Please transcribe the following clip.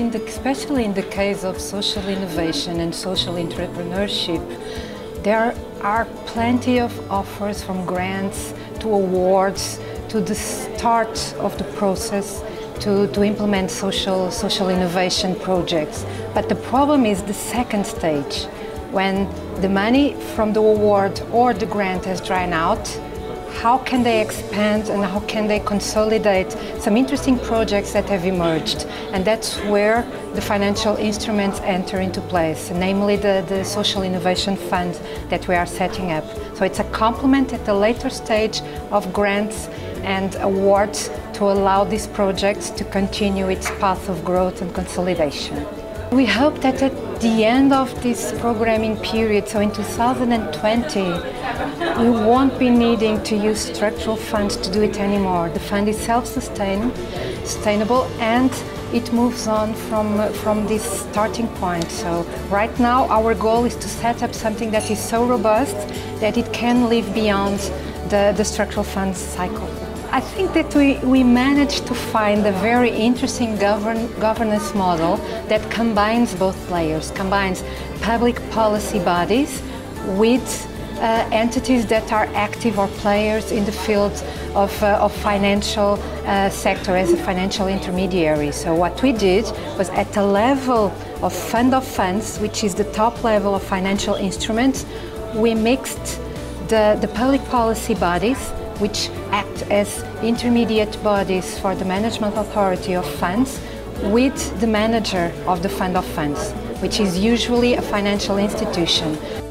especially in the case of social innovation and social entrepreneurship, there are plenty of offers from grants to awards to the start of the process to implement social innovation projects. But the problem is the second stage, when the money from the award or the grant has dried out. How can they expand and how can they consolidate some interesting projects that have emerged? And that's where the financial instruments enter into place, namely the Social Innovation Fund that we are setting up. So it's a complement at the later stage of grants and awards to allow these projects to continue its path of growth and consolidation. We hope that at the end of this programming period, so in 2020, we won't be needing to use structural funds to do it anymore. The fund is self-sustainable and it moves on from this starting point. So right now our goal is to set up something that is so robust that it can live beyond the structural funds cycle. I think that we managed to find a very interesting governance model that combines both players, combines public policy bodies with entities that are active or players in the field of financial sector as a financial intermediary. So what we did was at the level of fund of funds, which is the top level of financial instruments, we mixed the public policy bodies, which act as intermediate bodies for the management authority of funds, with the manager of the fund of funds, which is usually a financial institution.